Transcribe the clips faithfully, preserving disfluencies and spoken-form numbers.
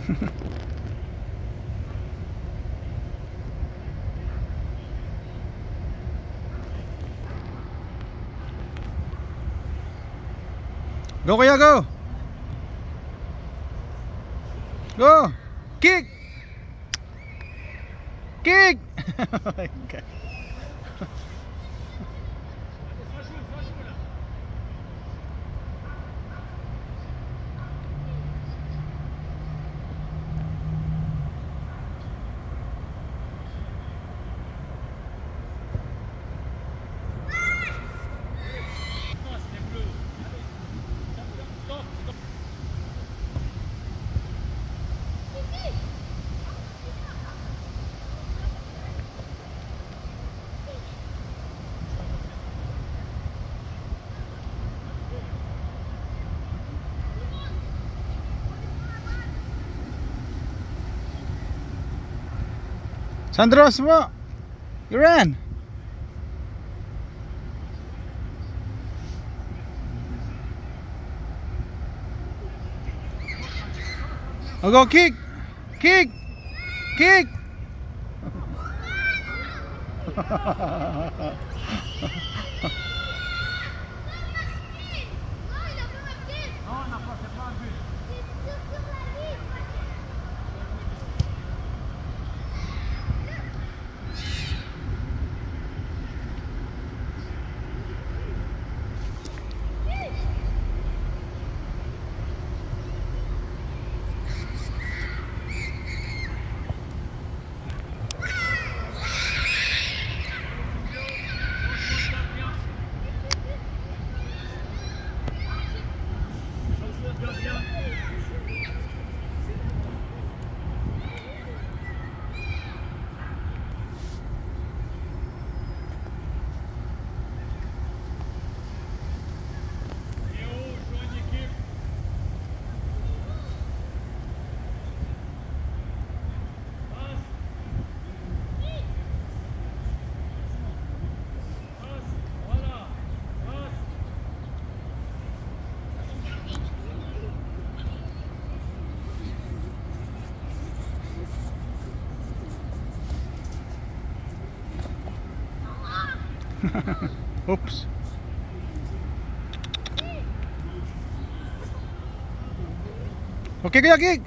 Go Kuya, go! Go! Kick! Kick! Oh my God. Sandro, semua. You ran. Oh, go kick. Kick. Kick. Oops. Okay, Kuya, kick.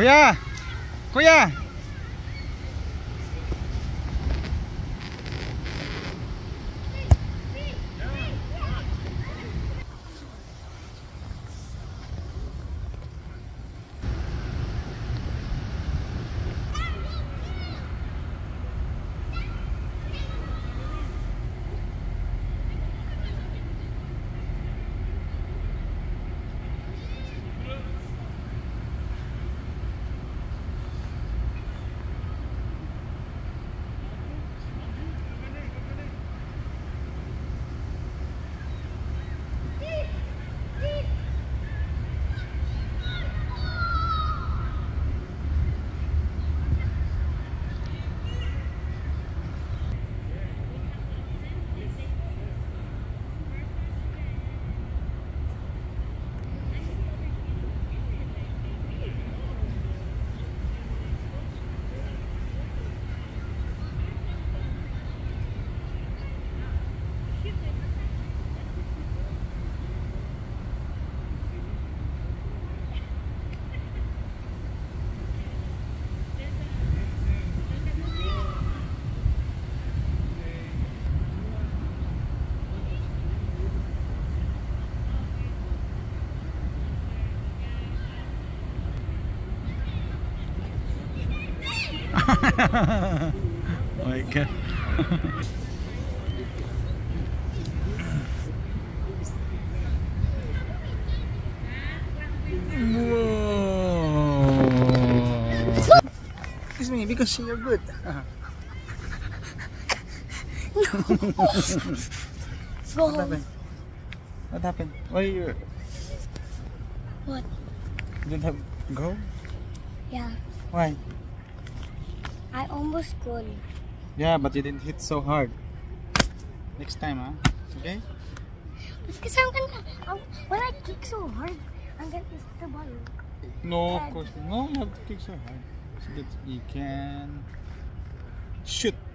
Kuya! Kuya! Oh my God. Whoa. Kiss me because you're good. What happened? What happened? Why you? What? You didn't have go? Yeah. Why? I almost scored. Yeah, but you didn't hit so hard. Next time, huh? Okay? Because I'm gonna, I'm, when I kick so hard, I'm gonna hit the ball. No, of course. No, you have to kick so hard so that you can shoot.